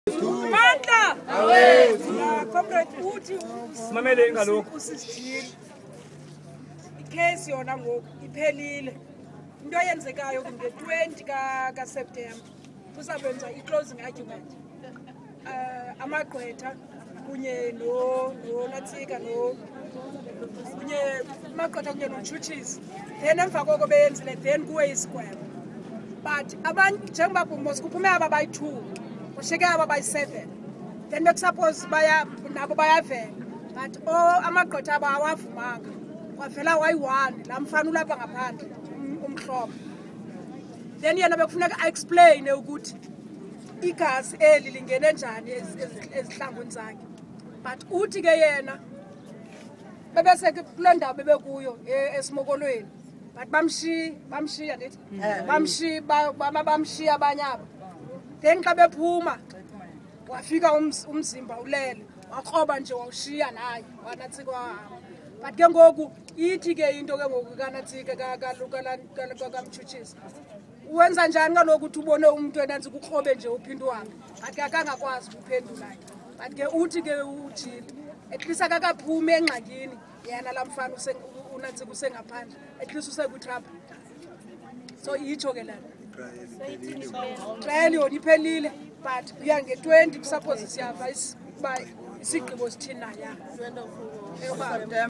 Manda! Comrade uthi Simamele ingalokho. usisijile. Icase yona ngoku iphelile. Into eyenzekayo nge-20 ka September kusakwenza i-closing argument. Amagqwetha kunye no Natsika kunye amagqwetha kunye noMtshutshisi. Then emva koko beyenzile then kuwe isigwebo. But abantu njengoba kuphume aba bayi-2 kushiyeke aba bayi-7 then bekusuppose nabo bayavela but amagqwetha aba awavumanga kwavela wayi-1 laa mfana ulapha ngaphandle umhlobo then yena bekufuneka a-explaine ukuthi igazi eli lingene njani ezihlangwini zakhe but uthi ke yena bebeseke kule ndawo bebekuyo esimokolweni but bamshiya ndithi bamshiya abanye aba then xa bephuma wafika umzimba ulele wakroba nje wawushiya naye wanatsika wahamba but ke ngoku ithi ke into ke ngoku kanatsika kaMtshutshisi wenza njani kaloku ukuthi ubone umuntu enantsika ukrobe nje uphinde uhambe but ke akangakwazi ukuphendula but ke uthi ke ujile at least akakaphumi engxakini yena laa mfana unantsika usengaphandle at least usekwitrap so itsho ke lana trial yona iphelile but uya nge-20 kusuppose siyava uba isigqibo sithini na ya